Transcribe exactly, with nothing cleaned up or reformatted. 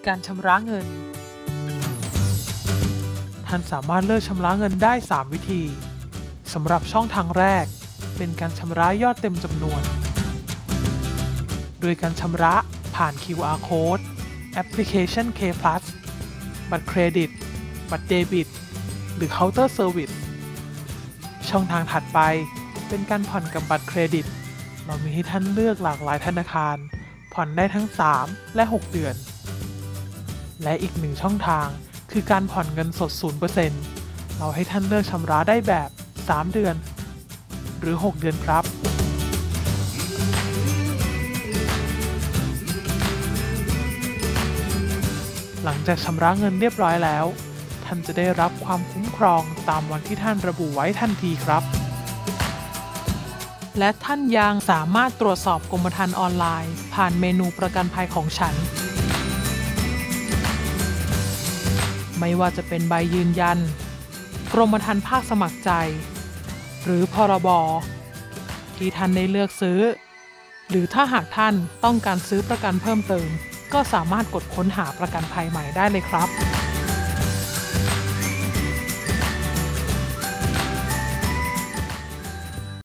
การชำระเงินท่านสามารถเลือกชำระเงินได้สามวิธีสำหรับช่องทางแรกเป็นการชำระยอดเต็มจำนวนโดยการชำระผ่าน คิว อาร์ Code แอปพลิเคชัน K พลัส บัตรเครดิตบัตรเดบิตหรือ Counter Service ช่องทางถัดไปเป็นการผ่อนกับบัตรเครดิตเรามีให้ท่านเลือกหลากหลายธนาคารผ่อนได้ทั้งสามและหกเดือนและอีกหนึ่งช่องทางคือการผ่อนเงินสด ศูนย์เปอร์เซ็นต์ เราให้ท่านเลือกชำระได้แบบสามเดือนหรือหกเดือนครับหลังจากชำระเงินเรียบร้อยแล้วท่านจะได้รับความคุ้มครองตามวันที่ท่านระบุไว้ทันทีครับและท่านยังสามารถตรวจสอบกรมธรรม์ออนไลน์ผ่านเมนูประกันภัยของฉันไม่ว่าจะเป็นใบยืนยันกรมธรรม์ภาคสมัครใจหรือพรบที่ท่านได้เลือกซื้อหรือถ้าหากท่านต้องการซื้อประกันเพิ่มเติมก็สามารถกดค้นหาประกันภัยใหม่ได้เลยครับ